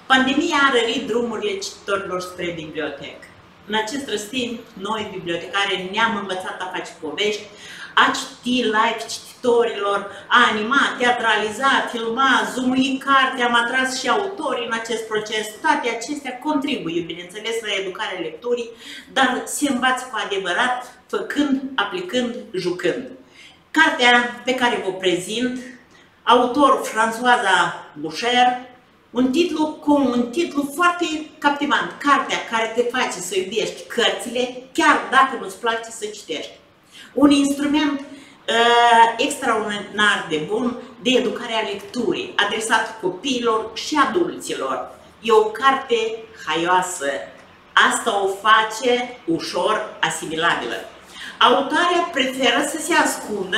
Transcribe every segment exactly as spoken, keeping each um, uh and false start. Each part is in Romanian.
Pandemia a rărit drumurile cititorilor spre bibliotecă. În acest răstimp, noi, bibliotecari, ne-am învățat a face povești, a citi live cititorilor, a anima, teatraliza, a filma, zoomui carte, am atras și autorii în acest proces. Toate acestea contribuie, bineînțeles, la educarea lecturii, dar se învață cu adevărat, făcând, aplicând, jucând. Cartea pe care vă prezint, autor Françoisa Boucher, un titlu cu un titlu foarte captivant, cartea care te face să iubești cărțile, chiar dacă nu-ți place să citești. Un instrument uh, extraordinar de bun de educare a lecturii, adresat copiilor și adulților. E o carte haioasă. Asta o face ușor asimilabilă. Autoarea preferă să se ascundă,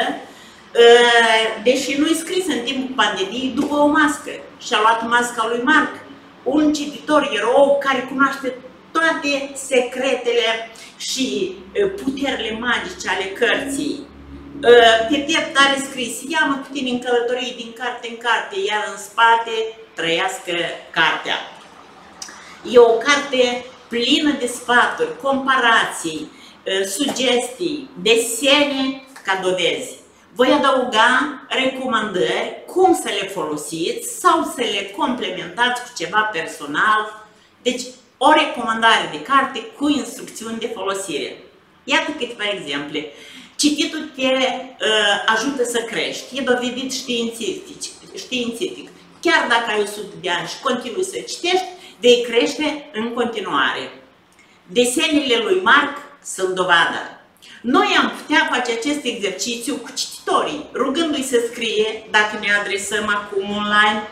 deși nu-i scris în timpul pandemiei, după o mască. Și-a luat masca lui Marc, un cititor erou care cunoaște toate secretele și puterile magice ale cărții. Pe piept are scris: ia-mă cu tine în călătorie din carte în carte, iar în spate trăiască cartea. E o carte plină de sfaturi, comparații, sugestii, desene ca dovezi. Voi adăuga recomandări cum să le folosiți sau să le complementați cu ceva personal. Deci, o recomandare de carte cu instrucțiuni de folosire. Iată câteva exemple. Cititul te uh, ajută să crești. E dovedit științific, științific. Chiar dacă ai o sută de ani și continui să citești, vei crește în continuare. Desenele lui Marc sunt dovada. Noi am putea face acest exercițiu cu cititorii, rugându-i să scrie, dacă ne adresăm acum online,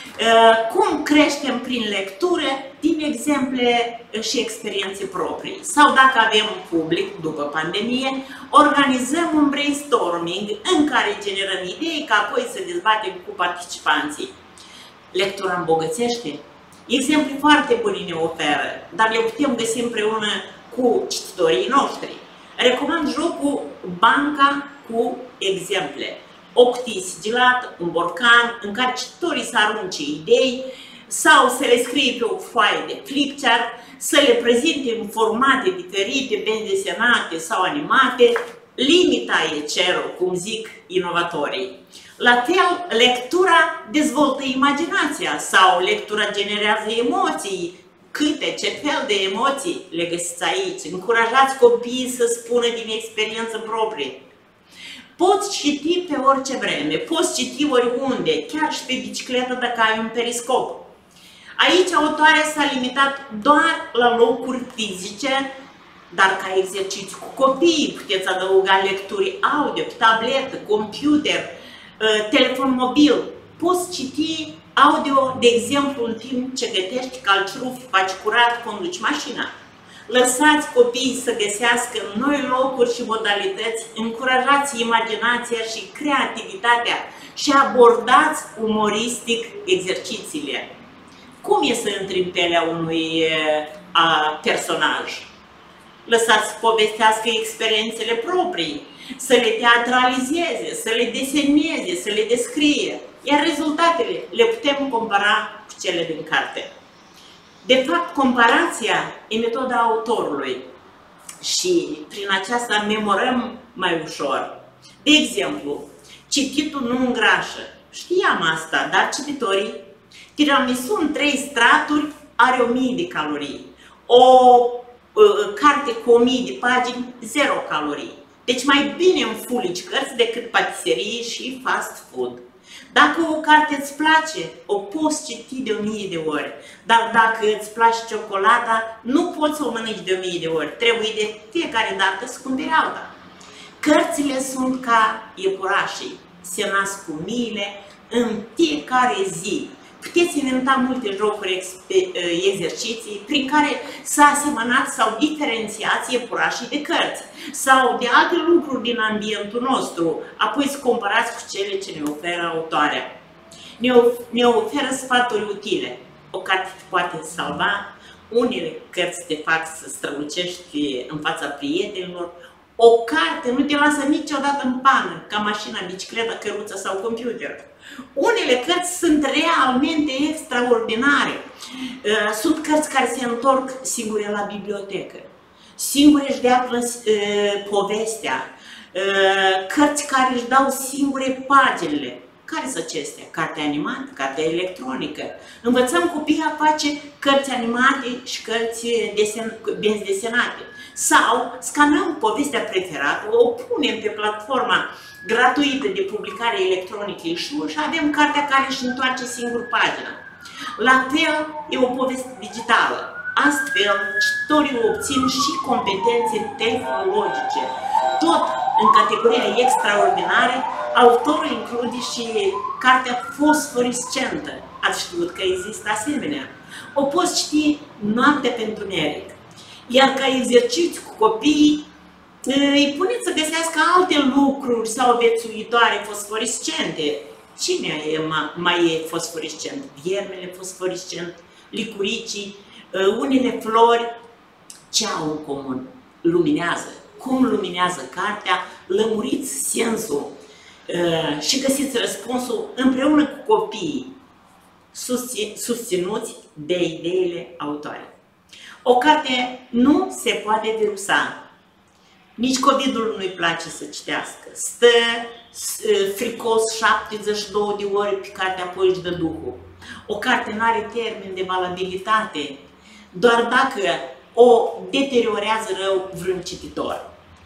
cum creștem prin lectură din exemple și experiențe proprii. Sau dacă avem un public, după pandemie, organizăm un brainstorming în care generăm idei, ca apoi să dezbatem cu participanții. Lectura îmbogățește. Exemple foarte bune ne oferă, dar le putem găsi împreună cu cititorii noștri. Recomand jocul Banca cu exemple. O cutie sigilată, un borcan în care cititorii să arunce idei sau să le scrie pe o foaie de flipchart, să le prezinte în formate diferite, bine desenate sau animate. Limita e cerul, cum zic inovatorii. La fel, lectura dezvoltă imaginația sau lectura generează emoții. Câte, ce fel de emoții le găsiți aici? Încurajați copiii să spună din experiență proprie. Poți citi pe orice vreme, poți citi oriunde, chiar și pe bicicletă dacă ai un periscop. Aici autoarea s-a limitat doar la locuri fizice, dar ca exercițiu cu copiii puteți adăuga lecturi audio, tabletă, computer, telefon mobil. Poți citi audio, de exemplu, în timp ce gătești calcirufi, faci curat, conduci mașina. Lăsați copiii să găsească noi locuri și modalități, încurajați imaginația și creativitatea și abordați umoristic exercițiile. Cum e să intri în pielea unui a, personaj? Lăsați să povestească experiențele proprii, să le teatralizeze, să le deseneze, să le descrie. Iar rezultatele le putem compara cu cele din carte. De fapt, comparația e metoda autorului și prin aceasta memorăm mai ușor. De exemplu, cititul nu îngrașă. Știam asta, dar cititorii, tiramisu în trei straturi are o mie de calorii. O uh, carte cu o mie de pagini, zero calorii. Deci mai bine înfulici cărți decât patiserii și fast food. Dacă o carte îți place, o poți citi de o mie de ori. Dar dacă îți place ciocolata, nu poți să o mănânci de o mie de ori. Trebuie de fiecare dată să cumperi alta. Cărțile sunt ca iepurașii. Se nasc cu miile în fiecare zi. Puteți inventa multe jocuri, exerciții prin care să asemănați sau diferențiați iepurașii de cărți sau de alte lucruri din ambientul nostru, apoi să comparați cu cele ce ne oferă autoarea. Ne, of ne oferă sfaturi utile. O carte te poate salva, unele cărți te fac să strălucești în fața prietenilor, o carte nu te lasă niciodată în pană, ca mașina, bicicleta, căruța sau computer. Unele cărți sunt realmente extraordinare. Sunt cărți care se întorc singure la bibliotecă. Singure își dea povestea. Cărți care își dau singure paginile. Care sunt acestea? Carte animată, carte electronică. Învățăm copiii a face cărți animate și cărți desen, benzi desenate. Sau scanăm povestea preferată, o punem pe platforma gratuită de publicare electronică și avem cartea care își întoarce singur pagina. La fel, e o poveste digitală. Astfel, cititorii obțin și competențe tehnologice. Tot în categoria extraordinare, autorul include și cartea fosforescentă. Ați știut că există asemenea. O poți citi noaptea pentru întuneric. Iar ca exercițiu cu copiii, îi puneți să găsească alte lucruri sau viețuitoare fosforescente. Cine e, mai e fosforescent? Viermele fosforescent, licuricii, unele flori. Ce au în comun? Luminează. Cum luminează cartea? Lămuriți sensul și găsiți răspunsul împreună cu copiii, susținuți de ideile autoare. O carte nu se poate virusa. Nici COVID-ul nu-i place să citească. Stă fricos șaptezeci și două de ore pe cartea, apoi își dă duhul. O carte nu are termen de valabilitate doar dacă o deteriorează rău vreun cititor.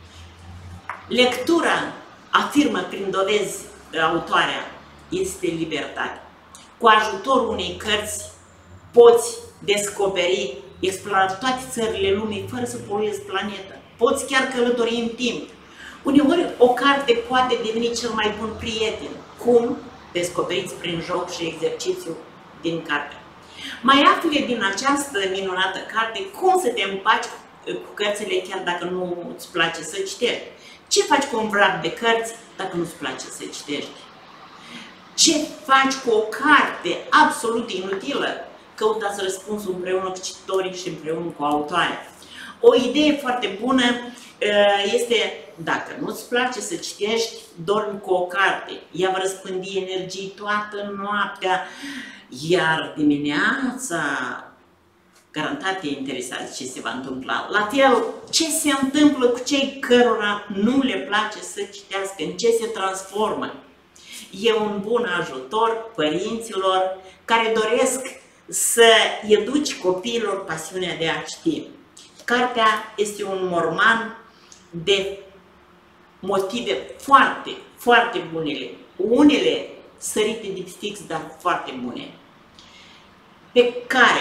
Lectura, afirmă prin dovezi autoarea, este libertate. Cu ajutorul unei cărți poți descoperi, explora toate țările lumii fără să poluezi planeta. Poți chiar călători în timp. Uneori o carte poate deveni cel mai bun prieten. Cum? Descoperiți prin joc și exercițiu din carte. Mai afle din această minunată carte cum să te împaci cu cărțile chiar dacă nu îți place să citești. Ce faci cu un vrab de cărți dacă nu-ți place să citești? Ce faci cu o carte absolut inutilă? Căutați răspunsul împreună cu cititorii și împreună cu autoarea. O idee foarte bună este, dacă nu-ți place să citești, dormi cu o carte. Ea va răspândi energii toată noaptea, iar dimineața garantat te interesează ce se va întâmpla. La fel, ce se întâmplă cu cei cărora nu le place să citească, în ce se transformă. E un bun ajutor părinților care doresc să educi copiilor pasiunea de a citi. Cartea este un morman de motive foarte, foarte bune. Unele sărite de fix, dar foarte bune, pe care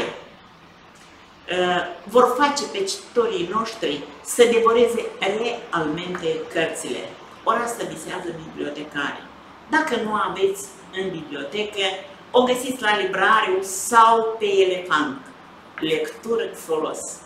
uh, vor face pe cititorii noștri să devoreze realmente cărțile. Ori asta visează bibliotecare. Dacă nu aveți în bibliotecă, o găsiți la librariu sau pe Elefant. Lectură cu folos.